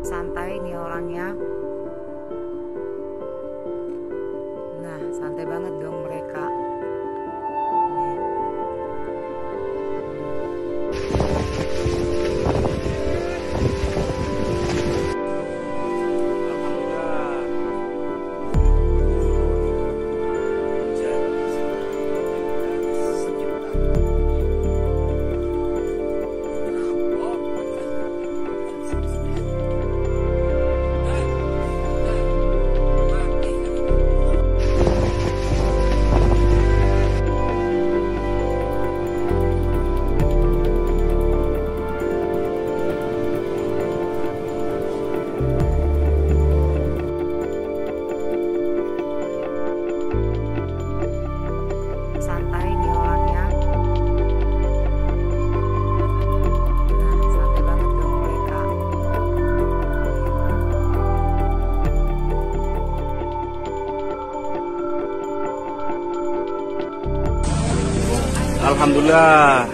Santai nih orangnya. Nah, santai banget dong mereka. Santai nih orangnya. Nah, santai banget dong mereka. Alhamdulillah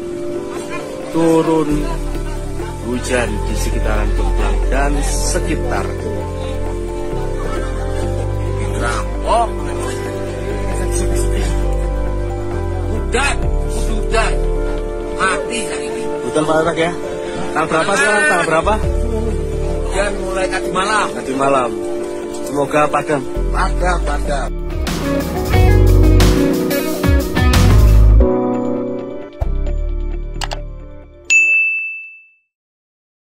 turun hujan di sekitaran Kemang dan sekitar. Rampok, udah mati ini. Hutan Pak Anak ya. Tanggal berapa sekarang? Tanggal berapa? Hujan mulai tadi malam. Tadi malam. Semoga padam. Padam.